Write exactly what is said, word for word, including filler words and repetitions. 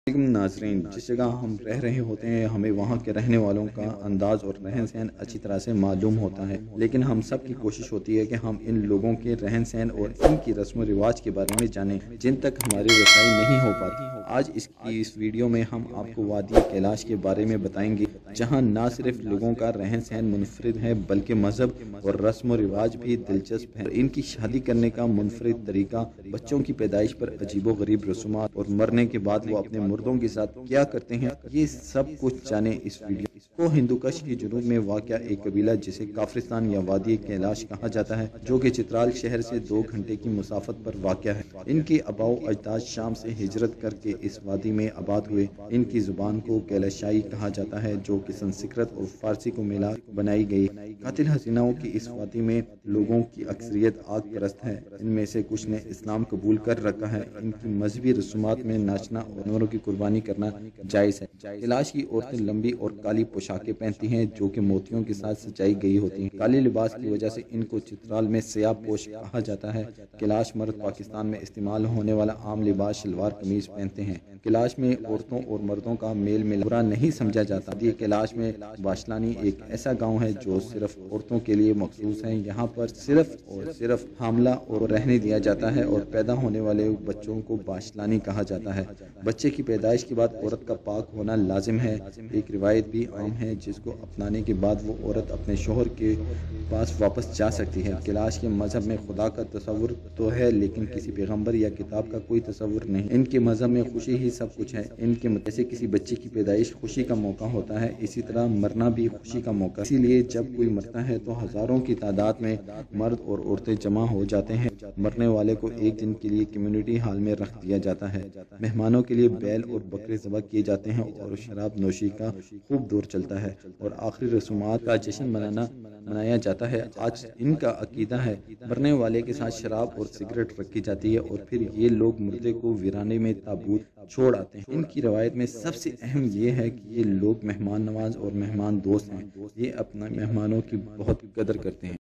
لیکن ناظرین، جس جگہ ہم رہ رہے ہوتے ہیں ہمیں وہاں کے رہنے والوں کا انداز اور رہن سہن اچھی طرح سے معلوم ہوتا ہے، لیکن ہم سب کی کوشش ہوتی ہے کہ ہم ان لوگوں کے رہن سہن اور ان کی رسم و رواج کے بارے میں جانیں جن تک ہماری رسائی نہیں ہو پاتی۔ آج اس کی اس ویڈیو میں ہم آپ کو وادی کیلاش کے بارے میں بتائیں گے، جہاں نہ صرف لوگوں کا رہن سہن منفرد ہے بلکہ مذہب اور رسم و رواج بھی دلچسپ ہے۔ ان کی شادی کرنے کا منفرد طریقہ، بچوں کی پیدائش پر عجیب و غریب رسومات اور مرنے کے بعد وہ اپنے مردوں کے ساتھ کیا کرتے ہیں، یہ سب کچھ جانیں اس ویڈیو کو۔ ہندوکش کے جنوب میں واقع ایک قبیلہ جسے کافرستان یا وادی کیلاش کہا جاتا ہے، جو کہ چترال شہر سے دو گھنٹے کی مسافت پر واقع ہے۔ ان کے آباؤ اجداد شام سے ہجرت کر کے اس وادی میں آباد ہوئے۔ ان کی زبان کو کیلاشائی کہا جاتا ہے، جو کہ سنسکرت اور فارسی کو ملا بنائی گئی۔ قاتل حسیناؤں کی اس وادی میں لوگوں کی اکثریت آگ پرست ہے۔ ان میں سے کچھ نے اسلام قبول کر رکھا ہے۔ ان کی مذہبی رسومات میں ناچنا اور جانوروں کی قربانی کرنا جائز ہے۔ کیلاش کی عورتیں لمبی اور کالی پوشاکیں پہنتی ہیں جو کہ موتیوں کے ساتھ سجائی گئی ہوتی ہیں۔ کالے لباس کی وجہ سے ان کو چترال میں سیاہ پوش کہا جاتا ہے۔ کیلاش مرد پاکستان میں استعمال ہونے والا عام لباس شلوار قمیض پہنتے ہیں۔ کیلاش میں عورتوں اور مردوں کا میل ملاپ برا نہیں سمجھا جاتا۔ یہ کیلاش میں باشلانی ایک ایسا گاؤں ہے جو صرف عورتوں کے لیے مخصوص ہے۔ یہاں پر صرف اور صرف حاملہ اور رہنے دیا جاتا ہے اور پیدا ہونے والے بچوں کو باشلانی کہا جاتا ہے۔ بچے کی پیدائش کے بعد عورت کا پاک ہونا لازم ہے۔ ایک روایت بھی عام ہے جس کو اپنانے کے بعد وہ عورت اپنے شوہر کے پاس واپس جا سکتی ہے۔ کیلاش کے مذہب میں خدا کا تصور تو ہے لیکن کسی پیغمبر یا کتاب کا کوئی تصور نہیں۔ ان کے مذہب میں خوشی ہی سب کچھ ہے۔ ان کے جیسے کسی بچے کی پیدائش خوشی کا موقع ہوتا ہے، اسی طرح مرنا بھی خوشی کا موقع۔ اسی لیے جب کوئی مرتا ہے تو ہزاروں کی تعداد میں مرد اور عورتیں جمع ہو جاتے ہیں۔ مرنے والے کو ایک دن کے لیے کمیونٹی ہال میں رکھ دیا جاتا ہے۔ مہمانوں کے لیے بیل اور بکرے ذبح کیے جاتے ہیں اور شراب نوشی کا خوب دور چلتا ہے اور آخری رسومات کا جشن منانا منایا جاتا ہے۔ آج ان کا عقیدہ ہے مرنے والے کے ساتھ شراب اور سگریٹ رکھی جاتی ہے اور پھر یہ لوگ مردے کو ویرانے میں تابوت چھوڑ آتے ہیں۔ ان کی روایت میں سب سے اہم یہ ہے کہ یہ لوگ مہمان نواز اور مہمان دوست ہیں۔ یہ اپنے مہمانوں کی بہت قدر کرتے ہیں۔